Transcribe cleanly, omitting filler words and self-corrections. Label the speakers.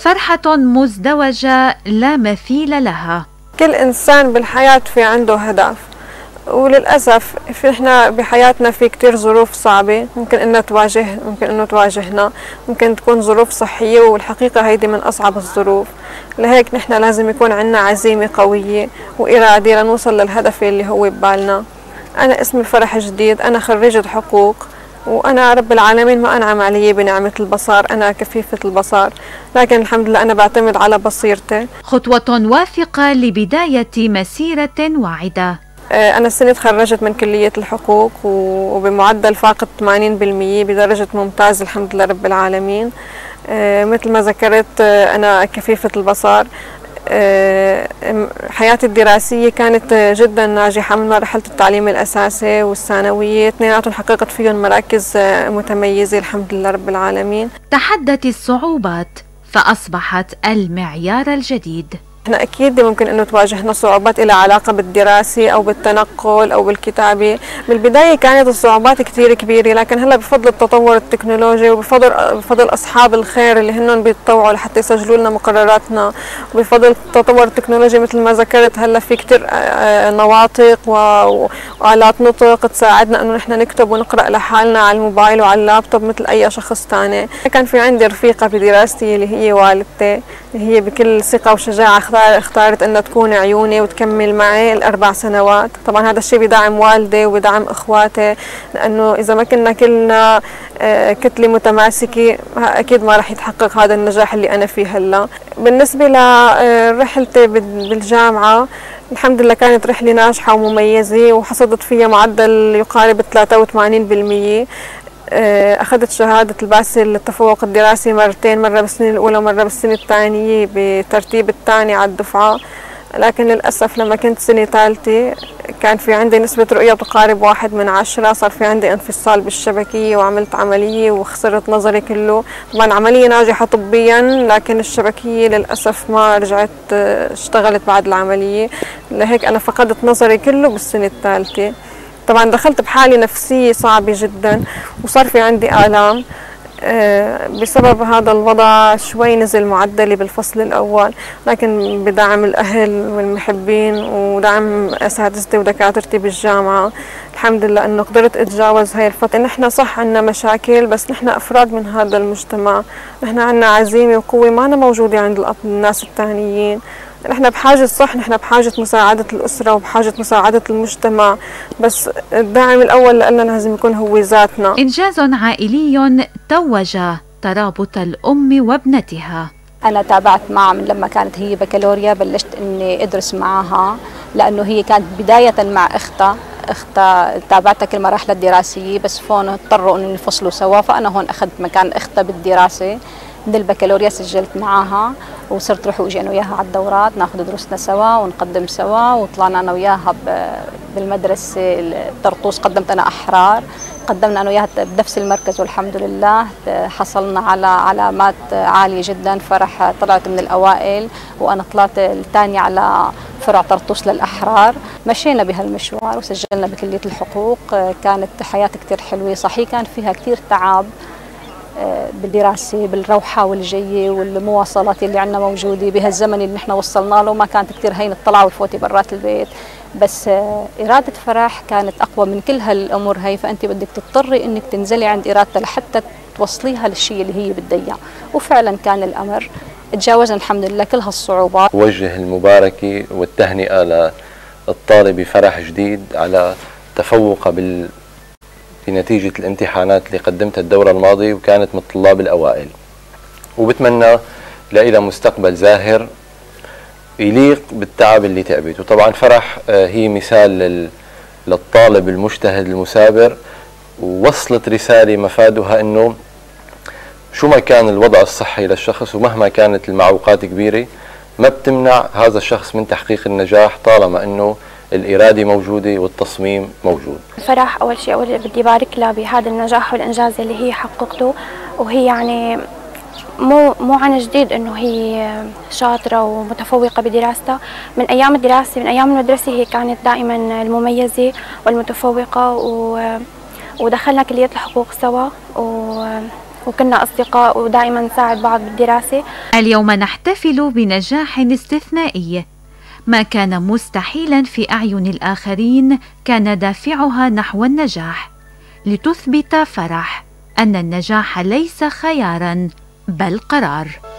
Speaker 1: فرحة مزدوجة لا مثيل لها.
Speaker 2: كل إنسان بالحياة في عنده هدف، وللأسف احنا بحياتنا في كتير ظروف صعبة ممكن انه تواجهنا، ممكن تكون ظروف صحية، والحقيقة هيدي من أصعب الظروف. لهيك نحن لازم يكون عنا عزيمة قوية وإرادة لنوصل للهدف اللي هو ببالنا. أنا اسمي فرح جديد، أنا خريجة حقوق، وأنا رب العالمين ما أنعم علي بنعمة البصر، أنا كفيفة البصر، لكن الحمد لله أنا بعتمد على بصيرتي.
Speaker 1: خطوة واثقة لبداية مسيرة واعدة.
Speaker 2: أنا السنة تخرجت من كلية الحقوق وبمعدل فاقد 80% بدرجة ممتاز الحمد لله رب العالمين. مثل ما ذكرت أنا كفيفة البصر. حياتي الدراسية كانت جدا ناجحة من مرحلة التعليم الأساسي والثانوية، اثنيناتهم حققت فيهم مراكز متميزة الحمد لله رب العالمين.
Speaker 1: تحدت الصعوبات فأصبحت المعيار الجديد.
Speaker 2: احنا اكيد ممكن انه تواجهنا صعوبات لها علاقه بالدراسه او بالتنقل او بالكتابه. بالبدايه كانت الصعوبات كثير كبيره، لكن هلا بفضل التطور التكنولوجي وبفضل اصحاب الخير اللي هن بيتطوعوا لحتى يسجلوا لنا مقرراتنا، وبفضل التطور التكنولوجي مثل ما ذكرت هلا في كثير نواطق وآلات نطق تساعدنا انه نحن نكتب ونقرا لحالنا على الموبايل وعلى اللابتوب مثل اي شخص ثاني. كان في عندي رفيقه بدراستي اللي هي والدتي، اللي هي بكل ثقه وشجاعه اختارت انها تكون عيوني وتكمل معي ال4 سنوات. طبعا هذا الشيء بدعم والدي وبدعم اخواتي، لانه اذا ما كنا كلنا كتله متماسكه اكيد ما راح يتحقق هذا النجاح اللي انا فيه هلا. بالنسبه لرحلتي بالجامعه الحمد لله كانت رحله ناجحه ومميزه، وحصدت فيها معدل يقارب 83%. أخذت شهادة الباسل للتفوق الدراسي مرتين، مرة بالسنة الأولى ومرة بالسنة الثانية بترتيب الثاني على الدفعة. لكن للأسف لما كنت سنة ثالثة كان في عندي نسبة رؤية تقارب 1/10، صار في عندي انفصال بالشبكية وعملت عملية وخسرت نظري كله. طبعا عملية ناجحة طبيا، لكن الشبكية للأسف ما رجعت اشتغلت بعد العملية، لهيك أنا فقدت نظري كله بالسنة الثالثة. طبعا دخلت بحالة نفسية صعبة جدا، وصار في عندي آلام. بسبب هذا الوضع شوي نزل معدلي بالفصل الأول، لكن بدعم الأهل والمحبين ودعم أساتذتي ودكاترتي بالجامعة الحمد لله أنه قدرت أتجاوز هاي الفترة. نحن صح عنا مشاكل، بس نحن أفراد من هذا المجتمع، نحن عنا عزيمة وقوة ما أنا موجودة عند الناس الثانيين. نحن بحاجة نحن بحاجة مساعدة الأسرة وبحاجة مساعدة المجتمع، بس الداعم الأول لنا لازم يكون هو ذاتنا.
Speaker 1: إنجاز عائلي توج ترابط الأم وابنتها.
Speaker 3: أنا تابعت معها من لما كانت هي بكالوريا، بلشت إني أدرس معها لأنه هي كانت بداية مع أختها تابعتها كل مراحل الدراسية، بس هون اضطروا إنه ينفصلوا سوا، فأنا هون أخذت مكان أختها بالدراسة. من البكالوريا سجلت معاها وصرت روح واجي انا وياها على الدورات، ناخذ دروسنا سوا ونقدم سوا، وطلعنا انا وياها بالمدرسه طرطوس، قدمت انا احرار، قدمنا انا وياها بنفس المركز والحمد لله حصلنا على علامات عاليه جدا. فرح طلعت من الاوائل وانا طلعت الثانيه على فرع طرطوس للاحرار. مشينا بهالمشوار وسجلنا بكليه الحقوق. كانت حياه كثير حلوه، صحيح كان فيها كثير تعب بالدراسة، بالروحة والجية والمواصلات اللي عندنا موجودة بهالزمن اللي نحن وصلنا له. ما كانت كثير هين الطلعة والفوتة برات البيت، بس إرادة فرح كانت أقوى من كل هالأمور هي، فأنت بدك تضطري إنك تنزلي عند إرادتها لحتى توصليها للشيء اللي هي بدها إياه، وفعلا كان الأمر. تجاوزنا الحمد لله كل هالصعوبات.
Speaker 4: وجه المباركة والتهنئة للطالبة فرح جديد على تفوقها بنتيجة الامتحانات اللي قدمتها الدورة الماضية، وكانت من الطلاب الأوائل، وبتمنى لها مستقبل زاهر يليق بالتعب اللي تعبت. وطبعا فرح هي مثال للطالب المجتهد المثابر، ووصلت رسالة مفادها أنه شو ما كان الوضع الصحي للشخص ومهما كانت المعوقات كبيرة ما بتمنع هذا الشخص من تحقيق النجاح طالما أنه الإرادة موجودة والتصميم موجود.
Speaker 5: فرح أول شيء بدي بارك لها بهذا النجاح والإنجاز اللي هي حققته، وهي يعني مو عن جديد إنه هي شاطرة ومتفوقة بدراستها. من أيام الدراسة، من أيام المدرسة هي كانت دائما المميزة والمتفوقة، ودخلنا كلية الحقوق سوا، وكنا أصدقاء ودائما نساعد بعض بالدراسة.
Speaker 1: اليوم نحتفل بنجاح استثنائي، ما كان مستحيلا في أعين الآخرين كان دافعها نحو النجاح، لتثبت فرح أن النجاح ليس خيارا بل قرار.